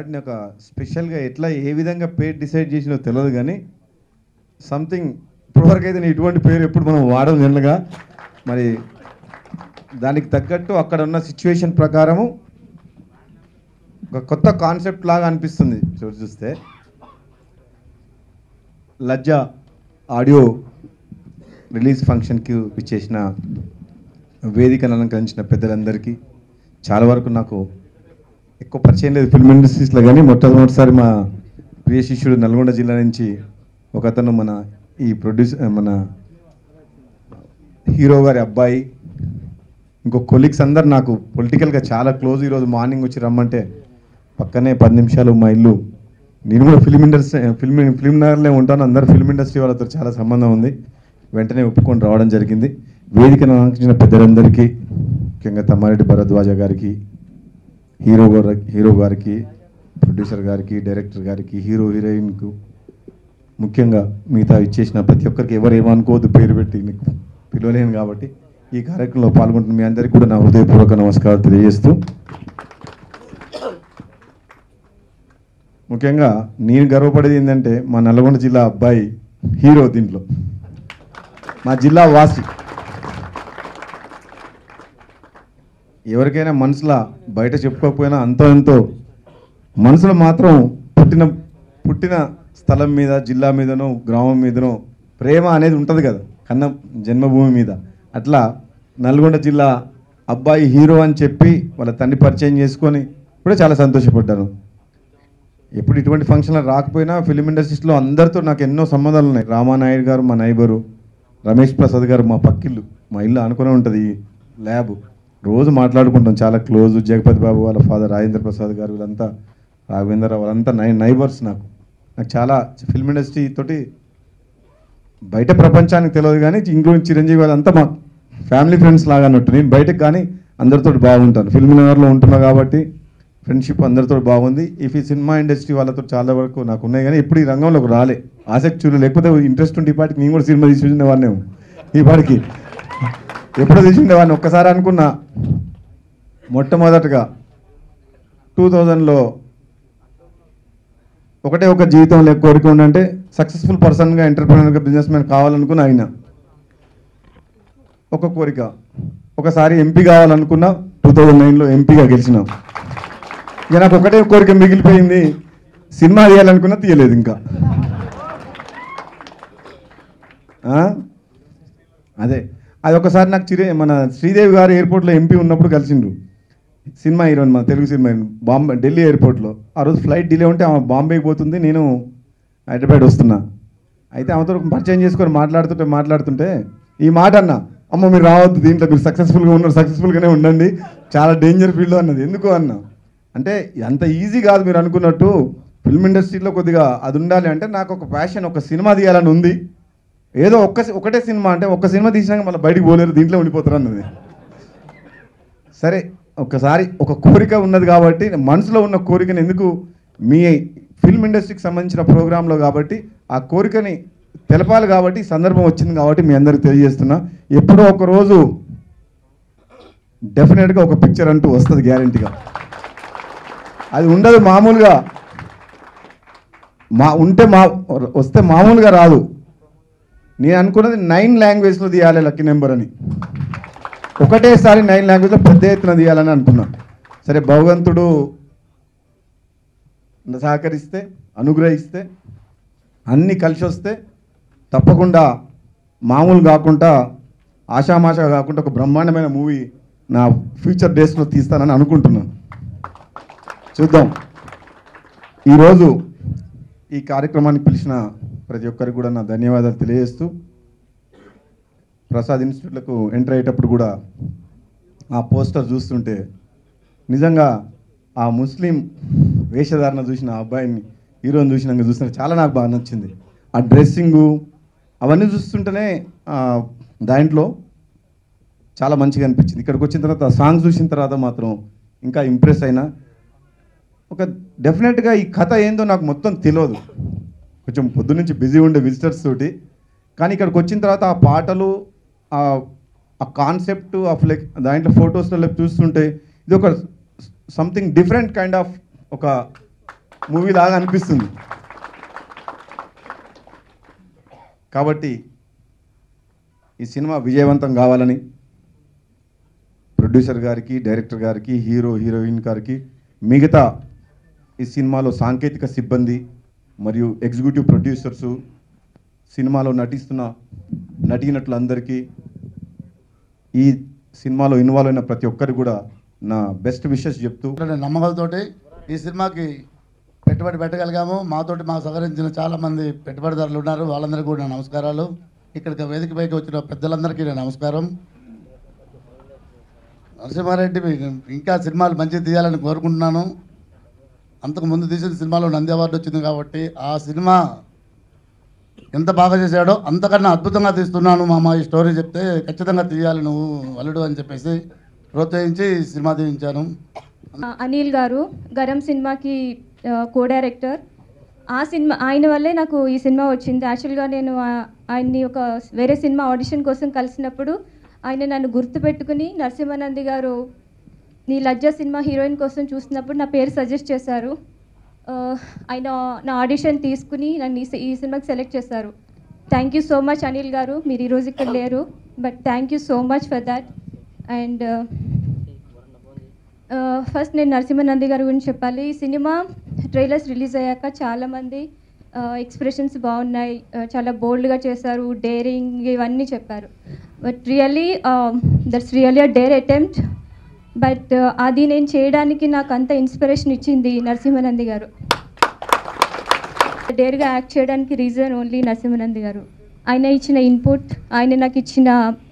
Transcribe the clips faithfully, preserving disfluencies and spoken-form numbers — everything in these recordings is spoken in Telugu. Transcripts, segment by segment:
వర్డ్ని ఒక స్పెషల్గా ఎట్లా ఏ విధంగా పేరు డిసైడ్ చేసినో తెలియదు, కానీ సంథింగ్ ఇప్పటివరకు అయితే నేను ఇటువంటి పేరు ఎప్పుడు మనం వాడడం జనరల్గా. మరి దానికి తగ్గట్టు అక్కడ ఉన్న సిచ్యువేషన్ ప్రకారము ఒక కొత్త కాన్సెప్ట్ లాగా అనిపిస్తుంది చూసి చూస్తే. లజ్జ ఆడియో రిలీజ్ ఫంక్షన్కి ఇచ్చేసిన వేదికను అలంకరించిన పెద్దలందరికీ, చాలా వరకు నాకు ఎక్కువ పరిచయం లేదు ఫిల్మ్ ఇండస్ట్రీస్లో, కానీ మొట్టమొదటిసారి మా ప్రియ శిష్యుడు నల్గొండ జిల్లా నుంచి ఒక అతను మన ఈ ప్రొడ్యూస్ మన హీరో గారి అబ్బాయి, ఇంకో కొలీగ్స్ అందరు నాకు పొలిటికల్గా చాలా క్లోజ్. ఈరోజు మార్నింగ్ వచ్చి రమ్మంటే పక్కనే పది నిమిషాలు మా ఇల్లు, నేను కూడా ఫిల్మ్ ఇండస్ట్రీ ఫిల్మ్ ఫిల్మ్ నగర్లో ఉంటాను, అందరు ఫిల్మ్ ఇండస్ట్రీ వాళ్ళతో చాలా సంబంధం ఉంది, వెంటనే ఒప్పుకొని రావడం జరిగింది. వేదికను అలంకరించిన పెద్దలందరికీ, ముఖ్యంగా తమ్మారెడ్డి భరద్వాజ గారికి, హీరో హీరో గారికి, ప్రొడ్యూసర్ గారికి, డైరెక్టర్ గారికి, హీరో హీరోయిన్కు, ముఖ్యంగా మిగతా ఇచ్చేసిన ప్రతి ఒక్కరికి ఎవరు ఏమనుకోవద్దు పేరు పెట్టి నీకు పిలవలేను కాబట్టి, ఈ కార్యక్రమంలో పాల్గొంటున్న మీ అందరికీ కూడా నా హృదయపూర్వక నమస్కారాలు తెలియజేస్తూ, ముఖ్యంగా నేను గర్వపడేది ఏంటంటే మా నల్గొండ జిల్లా అబ్బాయి హీరో, దీంట్లో మా జిల్లా వాసి. ఎవరికైనా మనసులో బయట చెప్పుకోకపోయినా అంతో ఎంతో మనసులో మాత్రం పుట్టిన పుట్టిన స్థలం మీద, జిల్లా మీదనో, గ్రామం మీదనో ప్రేమ అనేది ఉంటుంది కదా, కన్న జన్మభూమి మీద. అట్లా నల్గొండ జిల్లా అబ్బాయి హీరో అని చెప్పి వాళ్ళ తండ్రి పరిచయం చేసుకొని కూడా చాలా సంతోషపడ్డాను. ఎప్పుడు ఇటువంటి ఫంక్షన్లో రాకపోయినా ఫిలిం ఇండస్ట్రీస్లో అందరితో నాకు ఎన్నో సంబంధాలు ఉన్నాయి. రామానాయుడు గారు మా నైబరు, రమేష్ ప్రసాద్ గారు మా పక్కిల్లు, మా ఇల్లు అనుకునే ఉంటుంది ఈ ల్యాబ్, రోజు మాట్లాడుకుంటాం, చాలా క్లోజ్. జగపతి బాబు వాళ్ళ ఫాదర్ రాజేంద్ర ప్రసాద్ గారు, వీళ్ళంతా రాఘవేంద్ర, వాళ్ళంతా నై నైబర్స్ నాకు నాకు చాలా ఫిల్మ్ ఇండస్ట్రీ తోటి బయట ప్రపంచానికి తెలియదు, కానీ ఇంక్లూడింగ్ చిరంజీవి వాళ్ళంతా మా ఫ్యామిలీ ఫ్రెండ్స్ లాగా అన్నట్టు. నేను బయటకు కానీ అందరితో బాగుంటాను, ఫిల్మ్ నగర్లో ఉంటున్నా కాబట్టి ఫ్రెండ్షిప్ అందరితో బాగుంది. ఇఫ్ ఈ సినిమా ఇండస్ట్రీ వాళ్ళతో చాలా వరకు నాకు ఉన్నాయి, కానీ ఇప్పుడు ఈ రంగంలోకి రాలే, ఆసక్తి చూడలే. లేకపోతే ఇంట్రెస్ట్ ఉంటే ఈ పాటికి నేను కూడా సినిమా తీసి ఉండేవాడినేమో, ఈ పాటికి ఎప్పుడో తీసి ఉండేవాడిని. ఒక్కసారి అనుకున్నా, మొట్టమొదటగా టూ థౌజండ్లో ఒకటే ఒక జీవితంలో కోరిక ఉందంటే సక్సెస్ఫుల్ పర్సన్గా, ఎంటర్ప్రెనర్గా, బిజినెస్ మ్యాన్ కావాలనుకున్నా. అయినా ఒక కోరిక, ఒకసారి ఎంపీ కావాలనుకున్నా. టూ థౌజండ్ నైన్లో ఎంపీగా గెలిచినాం. ఇక నాకు ఒకటే కోరిక మిగిలిపోయింది, సినిమా తీయాలనుకున్నా తీయలేదు ఇంకా. అదే అది ఒకసారి నాకు చిరే మన శ్రీదేవి గారు ఎయిర్పోర్ట్లో ఎంపీ ఉన్నప్పుడు కలిసిండ్రు, సినిమా హీరోయిన్, మన తెలుగు సినిమా హీరోయిన్, బాంబే ఢిల్లీ ఎయిర్పోర్ట్లో. ఆ రోజు ఫ్లైట్ డిలే ఉంటే ఆమె బాంబేకి పోతుంది, నేను హైదరాబాద్ వస్తున్నా. అయితే ఆమెతో పరిచయం చేసుకొని మాట్లాడుతుంటే మాట్లాడుతుంటే ఈ మాట అన్న, అమ్మ మీరు రావద్దు దీంట్లో, మీరు సక్సెస్ఫుల్గా ఉన్నారు, సక్సెస్ఫుల్గానే ఉండండి, చాలా డేంజర్ ఫీల్డ్ అన్నది. ఎందుకు అన్న అంటే అంత ఈజీ కాదు మీరు అనుకున్నట్టు, ఫిల్మ్ ఇండస్ట్రీలో కొద్దిగా అది ఉండాలి. అంటే నాకు ఒక ప్యాషన్, ఒక సినిమా తీయాలని ఉంది. ఏదో ఒక్క ఒకటే సినిమా అంటే ఒక్క సినిమా తీసినాక మళ్ళీ బయటికి పోలేరు, దీంట్లో ఉండిపోతారు అన్నది. సరే ఒకసారి ఒక కోరిక ఉన్నది కాబట్టి, మనసులో ఉన్న కోరికని ఎందుకు మీ ఫిల్మ్ ఇండస్ట్రీకి సంబంధించిన ప్రోగ్రాంలో కాబట్టి ఆ కోరికని తెలపాలి కాబట్టి సందర్భం వచ్చింది కాబట్టి మీ అందరికి తెలియజేస్తున్నా. ఎప్పుడో ఒక రోజు డెఫినెట్గా ఒక పిక్చర్ అంటూ వస్తుంది గ్యారెంటీగా. అది ఉండదు మామూలుగా, మా ఉంటే మా వస్తే మామూలుగా రాదు. నేను అనుకున్నది నైన్ లాంగ్వేజ్లో తీయాలి లక్కీ నెంబర్ అని, ఒకటేసారి నైన్ లాంగ్వేజ్లో పెద్ద ఎత్తున తీయాలని అనుకున్నా. సరే భగవంతుడు సహకరిస్తే, అనుగ్రహిస్తే, అన్నీ కలిసి వస్తే తప్పకుండా మామూలు కాకుండా, ఆషామాషా కాకుండా ఒక బ్రహ్మాండమైన మూవీ నా ఫ్యూచర్ డేస్లో తీస్తానని అనుకుంటున్నాను. చూద్దాం. ఈరోజు ఈ కార్యక్రమానికి పిలిచిన ప్రతి ఒక్కరికి కూడా నా ధన్యవాదాలు తెలియజేస్తూ, ప్రసాద్ ఇన్స్టిట్యూట్లకు ఎంటర్ అయ్యేటప్పుడు కూడా ఆ పోస్టర్ చూస్తుంటే నిజంగా ఆ ముస్లిం వేషధారణ చూసిన ఆ అబ్బాయిని, హీరోని చూసినాక చూస్తుంటే చాలా నాకు బాగా నచ్చింది. ఆ డ్రెస్సింగు అవన్నీ చూస్తుంటేనే దాంట్లో చాలా మంచిగా అనిపించింది. ఇక్కడికి వచ్చిన తర్వాత సాంగ్స్ చూసిన తర్వాత మాత్రం ఇంకా ఇంప్రెస్ అయినా. ఒక డెఫినెట్గా ఈ కథ ఏందో నాకు మొత్తం తెలియదు, కొంచెం పొద్దు నుంచి బిజీ ఉండే విజిటర్స్ తోటి. కానీ ఇక్కడికి వచ్చిన తర్వాత ఆ పాటలు, ఆ కాన్సెప్ట్ ఆఫ్ లైక్ దాంట్లో ఫొటోస్లో చూస్తుంటే ఇది ఒక సంథింగ్ డిఫరెంట్ కైండ్ ఆఫ్ ఒక మూవీ లాగా అనిపిస్తుంది. కాబట్టి ఈ సినిమా విజయవంతం కావాలని ప్రొడ్యూసర్ గారికి, డైరెక్టర్ గారికి, హీరో హీరోయిన్ గారికి, మిగతా ఈ సినిమాలో సాంకేతిక సిబ్బంది మరియు ఎగ్జిక్యూటివ్ ప్రొడ్యూసర్సు, సినిమాలో నటిస్తున్న నటీనటులందరికీ, ఈ సినిమాలో ఇన్వాల్వ్ అయిన ప్రతి ఒక్కరికి కూడా నా బెస్ట్ విషెస్ చెప్తూ, నమ్మకాలతోటి ఈ సినిమాకి పెట్టుబడి పెట్టగలిగాము. మాతోటి మాకు సహకరించిన చాలామంది పెట్టుబడిదారులు ఉన్నారు, వాళ్ళందరికీ కూడా నమస్కారాలు. ఇక్కడికి వేదిక పైకి వచ్చిన పెద్దలందరికీ నేను నమస్కారం. నరసింహారెడ్డి ఇంకా సినిమాలు మంచిగా తీయాలని కోరుకుంటున్నాను. అంతకు ముందు తీసిన సినిమాలో నంది అవార్డు వచ్చింది కాబట్టి ఆ సినిమా ఎంత బాగా చేశాడో అంతకన్నా అద్భుతంగా తీస్తున్నాను మామ, ఈ స్టోరీ చెప్తే ఖచ్చితంగా తీయాలి నువ్వు అల్లుడు అని చెప్పేసి ప్రోత్సహించి సినిమా తీయించాను. అనిల్ గారు గరం సినిమాకి కో డైరెక్టర్. ఆ సినిమా ఆయన వల్లే నాకు ఈ సినిమా వచ్చింది. యాక్చువల్గా నేను ఆయన్ని ఒక వేరే సినిమా ఆడిషన్ కోసం కలిసినప్పుడు ఆయన నన్ను గుర్తుపెట్టుకుని నరసింహానంది గారు నీ లజ్జా సినిమా హీరోయిన్ కోసం చూసినప్పుడు నా పేరు సజెస్ట్ చేశారు. ఆయన నా ఆడిషన్ తీసుకుని నన్ను ఈ సినిమాకి సెలెక్ట్ చేశారు. Thank you so much Anil garu. మీరు ఈరోజు ఇక్కడ లేరు, but thank you so much for that. And first నేను నరసింహానంది గారి గురించి చెప్పాలి. ఈ సినిమా ట్రైలర్స్ రిలీజ్ అయ్యాక చాలామంది ఎక్స్ప్రెషన్స్ బాగున్నాయి, చాలా బోల్డ్గా చేశారు, డేరింగ్ ఇవన్నీ చెప్పారు. But really that's really a dare attempt. But అది నేను చేయడానికి నాకు అంత ఇన్స్పిరేషన్ ఇచ్చింది నరసింహానంది గారు. డేర్గా యాక్ట్ చేయడానికి రీజన్ ఓన్లీ నరసింహానంది గారు. ఆయన ఇచ్చిన ఇన్పుట్, ఆయన నాకు ఇచ్చిన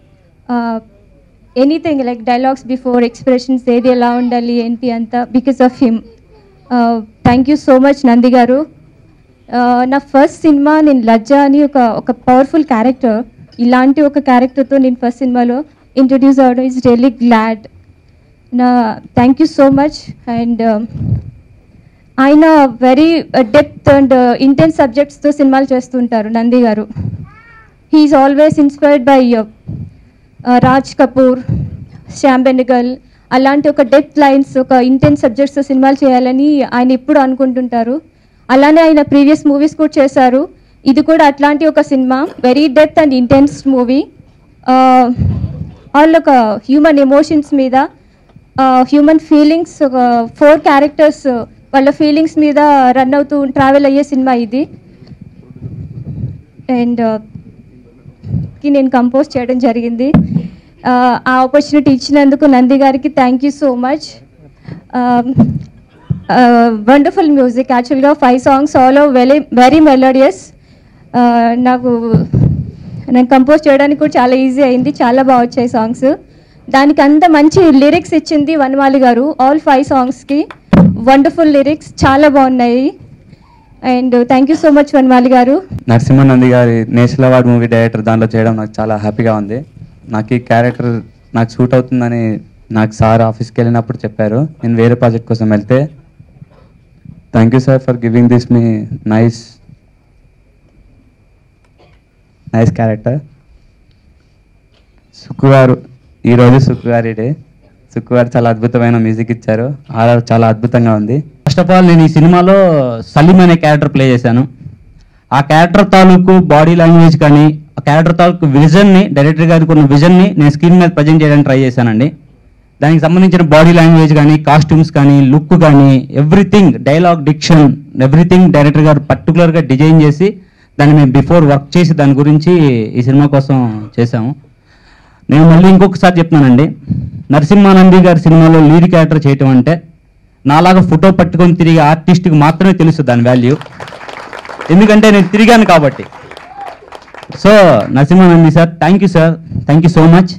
anything like dialogues before, expressions ఏది ఎలా ఉండాలి ఏంటి అంతా because of him. Thank you so much Nandi garu. నా ఫస్ట్ సినిమా నేను లజ్జా అని ఒక ఒక పవర్ఫుల్ క్యారెక్టర్, ఇలాంటి ఒక క్యారెక్టర్తో నేను ఫస్ట్ సినిమాలో ఇంట్రడ్యూస్ అవ్వడం ఈజ్ రియల్లీ గ్లాడ్. నా thank you so much. And ఆయన వెరీ డెప్త్ అండ్ ఇంటెన్స్ సబ్జెక్ట్స్తో సినిమాలు చేస్తుంటారు Nandi garu. He's always inspired by Raj Kapoor, Shyam Benegal, అలాంటి ఒక డెప్త్ లైన్స్, ఒక ఇంటెన్స్ సబ్జెక్ట్స్తో సినిమాలు చేయాలని ఆయన ఎప్పుడు అనుకుంటుంటారు. అలానే ఆయన ప్రీవియస్ మూవీస్ కూడా చేశారు. ఇది కూడా అట్లాంటి ఒక cinema, very depth and intense movie. All ఒక హ్యూమన్ ఎమోషన్స్ మీద, హ్యూమన్ ఫీలింగ్స్, ఒక ఫోర్ క్యారెక్టర్స్ వాళ్ళ ఫీలింగ్స్ మీద రన్ అవుతూ ట్రావెల్ అయ్యే సినిమా ఇది. అండ్ కి నేను కంపోజ్ చేయడం జరిగింది. ఆ ఆపర్చునిటీ ఇచ్చినందుకు నంది గారికి thank you so much. Wonderful music, యాక్చువల్గా five songs all are very very melodious. నాకు నేను కంపోజ్ చేయడానికి కూడా చాలా ఈజీ అయింది, చాలా బాగా వచ్చాయి సాంగ్స్. దానికి అంత మంచి లిరిక్స్ ఇచ్చింది వనమాలి గారు. ఆల్ ఫైవ్ సాంగ్స్కి వండర్ఫుల్ లిరిక్స్, చాలా బాగున్నాయి. And thank you so much Vanamali garu. Narasimhanandi గారి నేషనల్ అవార్డ్ మూవీ డైరెక్టర్ దాంట్లో చేయడం నాకు చాలా హ్యాపీగా ఉంది. నాకు ఈ క్యారెక్టర్ నాకు సూట్ అవుతుందని నాకు సార్ ఆఫీస్కి వెళ్ళినప్పుడు చెప్పారు. నేను వేరే ప్రాజెక్ట్ కోసం వెళ్తే thank you sir for giving this మీ నైస్ నైస్ క్యారెక్టర్. సుక్కుగారు, ఈరోజు సుక్కుగారి డే. సుక్కుగారు చాలా అద్భుతమైన మ్యూజిక్ ఇచ్చారు, ఆర్ఆర్ చాలా అద్భుతంగా ఉంది. ఫస్ట్ ఆఫ్ ఆల్ నేను ఈ సినిమాలో సలీం అనే క్యారెక్టర్ ప్లే చేశాను. ఆ క్యారెక్టర్ తాలూకు బాడీ లాంగ్వేజ్ కానీ, ఆ క్యారెక్టర్ తాలూకు విజన్ని, డైరెక్టర్ గారికి ఉన్న విజన్ని నేను స్క్రీన్ మీద ప్రజెంట్ చేయడానికి ట్రై చేశానండి. దానికి సంబంధించిన బాడీ లాంగ్వేజ్ కానీ, కాస్ట్యూమ్స్ కానీ, లుక్ కానీ, everything, dialogue diction, everything director garu పర్టికులర్గా డిజైన్ చేసి దాన్ని మేము బిఫోర్ వర్క్ చేసి దాని గురించి ఈ సినిమా కోసం చేశాము. నేను మళ్ళీ ఇంకొకసారి చెప్తున్నానండి, నరసింహానంది గారి సినిమాలో లీడ్ క్యారెక్టర్ చేయటం అంటే నాలాగా ఫోటో పట్టుకొని తిరిగే ఆర్టిస్ట్కి మాత్రమే తెలుసు దాని వాల్యూ. ఎందుకంటే నేను తిరిగాను కాబట్టి. So Narasimhanandi sir, thank you sir, thank you so much.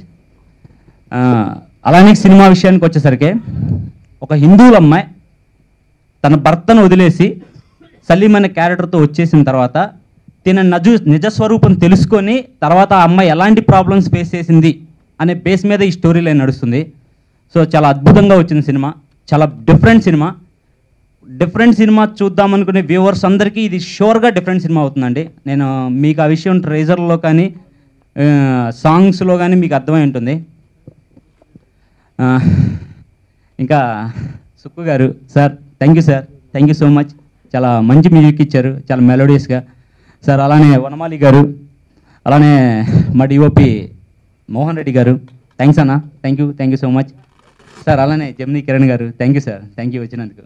అలానే సినిమా విషయానికి వచ్చేసరికి, ఒక హిందువుల అమ్మాయి తన భర్తను వదిలేసి సలీం అనే క్యారెక్టర్తో వచ్చేసిన తర్వాత తిన నజు నిజస్వరూపం తెలుసుకొని తర్వాత ఆ అమ్మాయి ఎలాంటి ప్రాబ్లమ్స్ ఫేస్ చేసింది అనే బేస్ మీద ఈ స్టోరీ లైన్ నడుస్తుంది. సో చాలా అద్భుతంగా వచ్చింది సినిమా, చాలా డిఫరెంట్ సినిమా. డిఫరెంట్ సినిమా చూద్దామనుకునే వ్యూవర్స్ అందరికీ ఇది షూర్గా డిఫరెంట్ సినిమా అవుతుందండి. నేను మీకు ఆ విషయం ట్రైజర్లో కానీ సాంగ్స్లో కానీ మీకు అర్థమై ఉంటుంది. ఇంకా Sukku garu sir, thank you sir, thank you so much. చాలా మంచి మ్యూజిక్ ఇచ్చారు, చాలా మెలోడియస్గా. సార్ అలానే వనమాలి గారు, అలానే మా డిఓపి మోహన్ రెడ్డి గారు, థ్యాంక్స్ అన్న, thank you thank you so much sir. అలానే Jamni Kiran garu, thank you sir, thank you వచ్చినందుకు.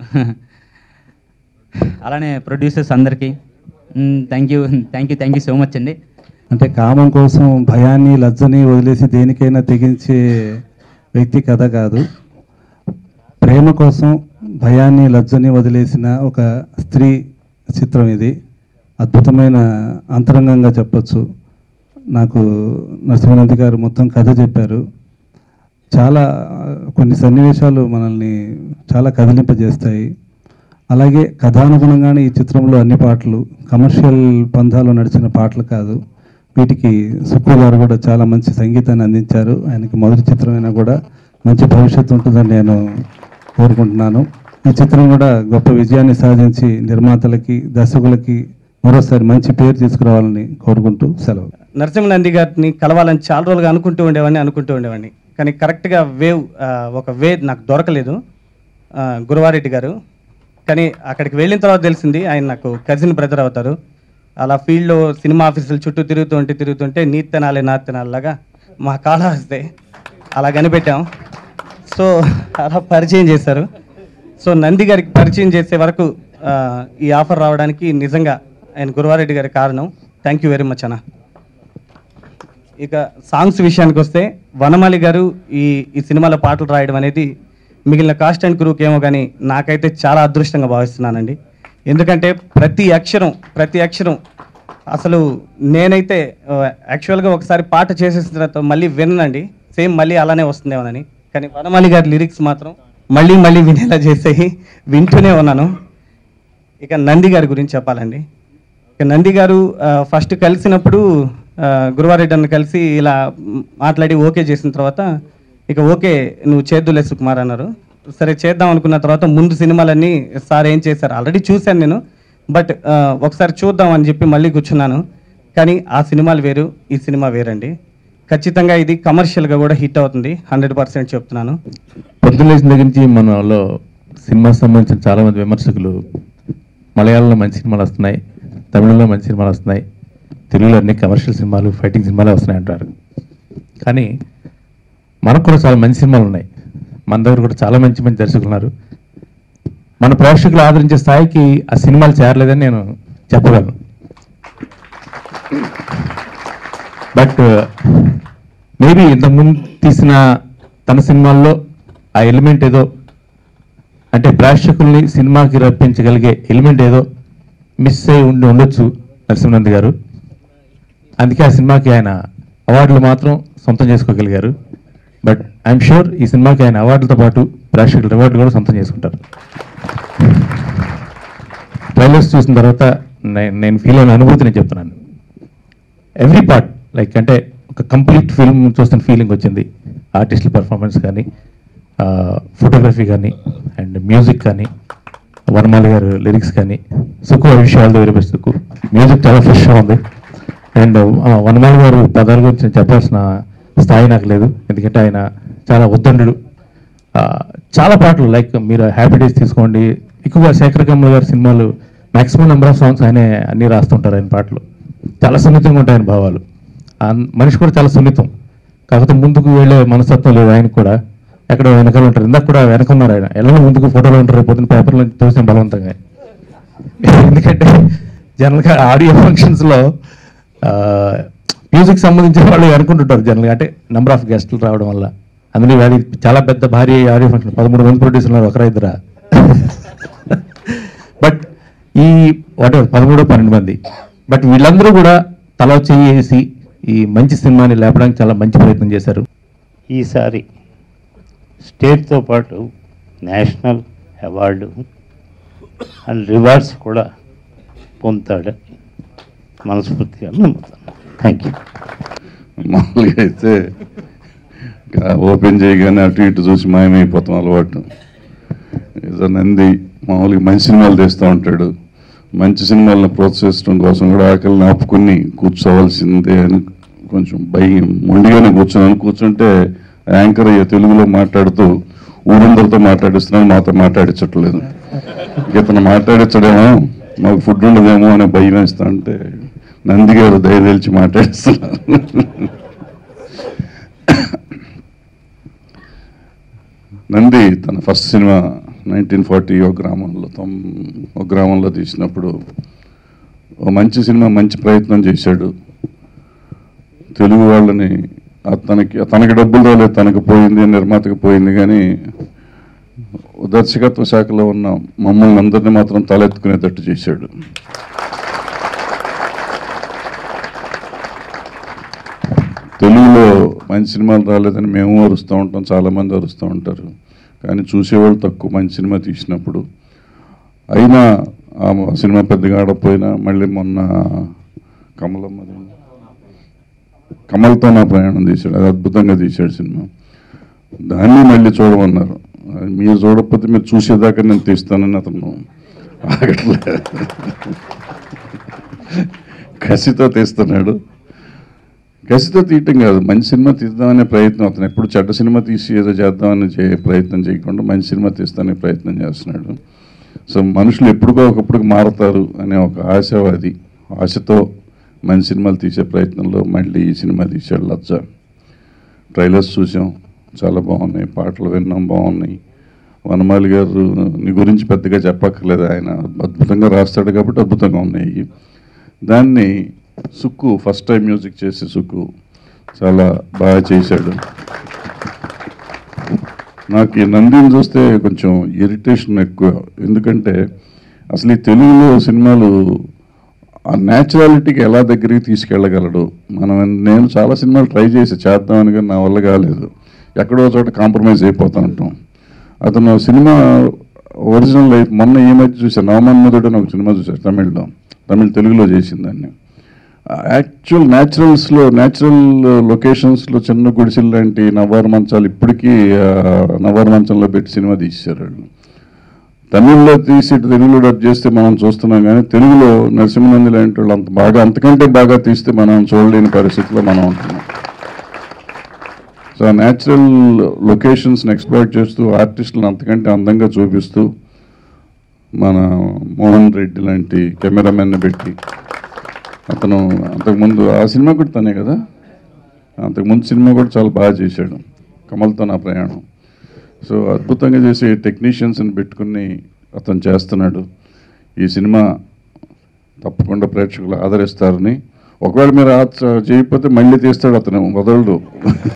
అలానే ప్రొడ్యూసర్స్ అందరికీ thank you thank you thank you so much అండి. అంటే కామం కోసం భయాన్ని లజ్జని వదిలేసి దేనికైనా తెగించే వ్యక్తి కథ కాదు. ప్రేమ కోసం భయాన్ని లజ్జని వదిలేసిన ఒక స్త్రీ చిత్రం ఇది. అద్భుతమైన అంతరంగంగా చెప్పచ్చు. నాకు నరసింహానంది గారు మొత్తం కథ చెప్పారు. చాలా కొన్ని సన్నివేశాలు మనల్ని చాలా కదిలింపజేస్తాయి. అలాగే కథానుగుణంగానే ఈ చిత్రంలో అన్ని పాటలు కమర్షియల్ పంథాలో నడిచిన పాటలు కాదు. వీటికి సుక్కు గారు కూడా చాలా మంచి సంగీతాన్ని అందించారు. ఆయనకి మొదటి చిత్రమైనా కూడా మంచి భవిష్యత్తు ఉంటుందని నేను కోరుకుంటున్నాను. ఈ చిత్రం కూడా గొప్ప విజయాన్ని సాధించి నిర్మాతలకి దర్శకులకి మరోసారి మంచి పేరు తీసుకురావాలని కోరుకుంటూ సెలవు. నరసింహనంది గారిని కలవాలని చాలా రోజులుగా అనుకుంటూ ఉండేవాడిని అనుకుంటూ ఉండేవాడిని కానీ కరెక్ట్గా వేవ్ ఒక వే నాకు దొరకలేదు. గురువారెడ్డి గారు, కానీ అక్కడికి వెళ్ళిన తర్వాత తెలిసింది ఆయన నాకు కజిన్ బ్రదర్ అవుతారు. అలా ఫీల్డ్లో సినిమా ఆఫీసులు చుట్టూ తిరుగుతుంటే తిరుగుతుంటే నీ తినాలి నా తినాలిలాగా మా కాళ్ళ వస్తే అలా కనిపెట్టాం. సో అలా పరిచయం చేశారు. సో నంది గారికి పరిచయం చేసే వరకు ఈ ఆఫర్ రావడానికి నిజంగా ఆయన గురువారెడ్డి గారి కారణం. థ్యాంక్ యూ వెరీ మచ్ అన్న. ఇక సాంగ్స్ విషయానికి వస్తే వనమాలి గారు ఈ ఈ సినిమాలో పాటలు రాయడం అనేది మిగిలిన కాస్ట్ అండ్ క్రూకి ఏమో కానీ నాకైతే చాలా అదృష్టంగా భావిస్తున్నానండి. ఎందుకంటే ప్రతి అక్షరం ప్రతి అక్షరం అసలు నేనైతే యాక్చువల్గా ఒకసారి పాట చేసేసిన తర్వాత మళ్ళీ వినండి సేమ్ మళ్ళీ అలానే వస్తుందేమోనని, కానీ వనమాలి గారి లిరిక్స్ మాత్రం మళ్ళీ మళ్ళీ వినేలా చేసేవి వింటూనే ఉన్నాను. ఇక నంది గారి గురించి చెప్పాలండి. ఇక నంది గారు ఫస్ట్ కలిసినప్పుడు గురువారెడ్డి అన్న కలిసి ఇలా మాట్లాడి ఓకే చేసిన తర్వాత ఇక ఓకే నువ్వు చేద్దులే సుకుమార్ అన్నారు. సరే చేద్దాం అనుకున్న తర్వాత ముందు సినిమాలన్నీ సార్ ఏం చేశారు ఆల్రెడీ చూశాను నేను, బట్ ఒకసారి చూద్దాం అని చెప్పి మళ్ళీ కూర్చున్నాను. కానీ ఆ సినిమాలు వేరు, ఈ సినిమా వేరండి. ఖచ్చితంగా ఇది కమర్షియల్గా కూడా హిట్ అవుతుంది, హండ్రెడ్ పర్సెంట్ చెప్తున్నాను. పొద్దున్న లేచిన దగ్గర నుంచి మనలో సినిమా సంబంధించిన చాలామంది విమర్శకులు మలయాళంలో మంచి సినిమాలు వస్తున్నాయి, తమిళంలో మంచి సినిమాలు వస్తున్నాయి, తెలుగులో అన్ని కమర్షియల్ సినిమాలు ఫైటింగ్ సినిమాలు వస్తున్నాయి అంటారు. కానీ మనకు కూడా చాలా మంచి సినిమాలు ఉన్నాయి, మన దగ్గర కూడా చాలా మంచి మంచి దర్శకులు ఉన్నారు. మన ప్రేక్షకులు ఆదరించే స్థాయికి ఆ సినిమాలు చేరలేదని నేను చెప్పగలను. బట్ మేబీ ఇంతకుముందు తీసిన తన సినిమాల్లో ఆ ఎలిమెంట్ ఏదో అంటే ప్రేక్షకుల్ని సినిమాకి రప్పించగలిగే ఎలిమెంట్ ఏదో మిస్ అయి ఉండి ఉండొచ్చు నరసింహానంది గారు. అందుకే ఆ సినిమాకి ఆయన అవార్డులు మాత్రం సొంతం చేసుకోగలిగారు. బట్ ఐఎమ్ షూర్ ఈ సినిమాకి ఆయన అవార్డులతో పాటు ప్రేక్షకుల రివార్డులు కూడా సొంతం చేసుకుంటారు. ట్రైలర్స్ చూసిన తర్వాత నేను ఫీల్ అయిన అనుభూతి నేను చెప్తున్నాను. ఎవ్రీ పార్ట్ లైక్ అంటే ఒక కంప్లీట్ ఫిల్మ్ చూస్తున్న ఫీలింగ్ వచ్చింది. ఆర్టిస్టుల పెర్ఫార్మెన్స్ కానీ, ఫోటోగ్రఫీ కానీ, అండ్ మ్యూజిక్ కానీ, వనమాలి గారు లిరిక్స్ కానీ, Suku I wish all the very best. Suku music చాలా ఫ్రెష్గా ఉంది. అండ్ వనమాలి గారు పదాల గురించి చెప్పాల్సిన స్థాయి నాకు లేదు, ఎందుకంటే ఆయన చాలా ఉద్దండు. చాలా పాటలు లైక్ మీరు హ్యాపీ డేస్ తీసుకోండి, ఎక్కువగా శేఖర్ కమ్మ గారి సినిమాలు మ్యాక్సిమం నెంబర్ ఆఫ్ సాంగ్స్ ఆయనే అన్నీ రాస్తుంటారు. ఆయన పాటలు చాలా సున్నితంగా ఉంటాయి, ఆయన భావాలు. మనిషి కూడా చాలా సున్నితం, కాకపోతే ముందుకు వెళ్ళే మనస్తత్వం లేదు ఆయనకు కూడా. ఎక్కడ వెనకాల ఉంటారు, ఇందాక కూడా వెనకున్నారు ఆయన, ఎలా ముందుకు ఫోటోలో ఉంటారు, పొద్దున్న పేపర్లో చూసిన బలవంతంగా. ఎందుకంటే జనరల్గా ఆడియో ఫంక్షన్స్లో మ్యూజిక్ సంబంధించిన వాళ్ళు అనుకుంటుంటారు జనరల్గా, అంటే నెంబర్ ఆఫ్ గెస్టులు రావడం వల్ల. అందులో అది చాలా పెద్ద భారీ ఆడియో ఫంక్షన్, పదమూడు మంది ప్రొడ్యూసర్ ఉన్నారు, ఒకరా ఇద్దరా. బట్ ఈ వాట్ పదమూడు పన్నెండు మంది, బట్ వీళ్ళందరూ కూడా తల చేసి ఈ మంచి సినిమాని లేపడానికి చాలా మంచి ప్రయత్నం చేశారు. ఈసారి స్టేట్తో పాటు నేషనల్ అవార్డు అండ్ రివార్డ్స్ కూడా పొందుతాడని మనస్ఫూర్తిగా నమ్ముతాను. Thank you. మామూలుగా అయితే ఓపెన్ చేయగానే అటు ఇటు చూసి మాయమైపోతాం అలవాటు. నంది మామూలుగా మంచి సినిమాలు తీస్తూ ఉంటాడు, మంచి సినిమాలను ప్రోత్సహించడం కోసం కూడా ఆకలిని ఆపుకుని కూర్చోవలసిందే అని కొంచెం భయం మొండిగానే కూర్చున్నాను. కూర్చుంటే యాంకర్ అయ్యే తెలుగులో మాట్లాడుతూ ఊరందరితో మాట్లాడిస్తున్నాను, మాతో మాట్లాడించట్లేదు. ఇతను మాట్లాడించడేమో మాకు ఫుడ్ ఉండదేమో అనే భయం వేస్తా అంటే నంది గారు దయదలిచి మాట్లాడిస్తున్నారు. నంది తన ఫస్ట్ సినిమా నైన్టీన్ ఫార్టీ ఒక గ్రామంలో తొమ్ ఒక గ్రామంలో తీసినప్పుడు ఓ మంచి సినిమా, మంచి ప్రయత్నం చేశాడు. తెలుగు వాళ్ళని తనకి తనకి డబ్బులు రాలేదు, తనకు పోయింది, నిర్మాతకు పోయింది, కానీ దర్శకత్వ శాఖలో ఉన్న మమ్మల్ని అందరినీ మాత్రం తలెత్తుకునేటట్టు చేశాడు. తెలుగులో మంచి సినిమాలు రాలేదని మేము అరుస్తూ ఉంటాం, చాలామంది అరుస్తూ ఉంటారు, కానీ చూసేవాళ్ళు తక్కువ మంచి సినిమా తీసినప్పుడు. అయినా ఆ సినిమా పెద్దగా ఆడపోయినా మళ్ళీ మొన్న కమలమ్మ కమల్తో నా ప్రయాణం తీశాడు, అది అద్భుతంగా తీశాడు సినిమా. దాన్ని మళ్ళీ చూడమన్నారు. మీరు చూడకపోతే మీరు చూసేదాకా నేను తీస్తానని అతను ఆగట్లే, కసితో తీస్తున్నాడు. కసితో తీయటం కాదు, మంచి సినిమా తీద్దామనే ప్రయత్నం. అతను ఎప్పుడు చెడ్డ సినిమా తీసి ఏదో చేద్దామని చే ప్రయత్నం చేయకుండా మంచి సినిమా తీస్తానే ప్రయత్నం చేస్తున్నాడు. సో మనుషులు ఎప్పుడుకో ఒకప్పుడు మారతారు అనే ఒక ఆశావాది, ఆశతో మంచి సినిమాలు తీసే ప్రయత్నంలో మళ్ళీ ఈ సినిమా తీసాడు లజ్జ. ట్రైలర్స్ చూసాం, చాలా బాగున్నాయి, పాటలు విన్నాం, బాగున్నాయి. వనమాలి గారు నీ గురించి పెద్దగా చెప్పక్కర్లేదు, ఆయన అద్భుతంగా రాస్తాడు కాబట్టి అద్భుతంగా ఉన్నాయి. దాన్ని సుక్కు ఫస్ట్ టైం మ్యూజిక్ చేసే సుక్కు చాలా బాగా చేశాడు. నాకు ఈ నందిని చూస్తే కొంచెం ఇరిటేషన్ ఎక్కువ, ఎందుకంటే అసలు ఈ తెలుగులో సినిమాలు ఆ న్యాచురాలిటీకి ఎలా దగ్గరికి తీసుకెళ్ళగలడు. మనం నేను చాలా సినిమాలు ట్రై చేసి చేద్దామని, కానీ నా వల్ల కాలేదు. ఎక్కడో చోట కాంప్రమైజ్ అయిపోతూ ఉంటాం. అతను సినిమా ఒరిజినల్ లైఫ్ మొన్న ఈ మధ్య చూశాను, నవమన్మధుడు అని ఒక సినిమా చూశాను తమిళ్లో, తమిళ్ తెలుగులో చేసిందాన్ని. యాక్చువల్ న్యాచురల్స్లో న్యాచురల్ లొకేషన్స్లో చిన్న గుడిసెలు లాంటి నవ్వారు మంచాలు ఇప్పటికీ నవ్వారు మంచంలో పెట్టి సినిమా తీశారు వాళ్ళు. తమిళ్లో తీసి తెలుగులో డబ్ చేస్తే మనం చూస్తున్నాం, కానీ తెలుగులో నరసింహనంది లాంటి వాళ్ళు అంత బాగా అంతకంటే బాగా తీస్తే మనం చూడలేని పరిస్థితిలో మనం ఉంటున్నాం. సో న్యాచురల్ లొకేషన్స్ని ఎక్స్ప్లోర్ చేస్తూ ఆర్టిస్టులను అంతకంటే అందంగా చూపిస్తూ మన మోహన్ రెడ్డి లాంటి కెమెరామెన్ని పెట్టి, అతను అంతకుముందు ఆ సినిమా కూడా తనే కదా, అంతకుముందు సినిమా కూడా చాలా బాగా చేశాడు, కమల్తో నా ప్రయాణం. సో అద్భుతంగా చేసే టెక్నీషియన్స్ని పెట్టుకుని అతను చేస్తున్నాడు. ఈ సినిమా తప్పకుండా ప్రేక్షకులు ఆదరిస్తారని, ఒకవేళ మీరు చేయకపోతే మళ్ళీ తీస్తాడు అతను, వదలడు.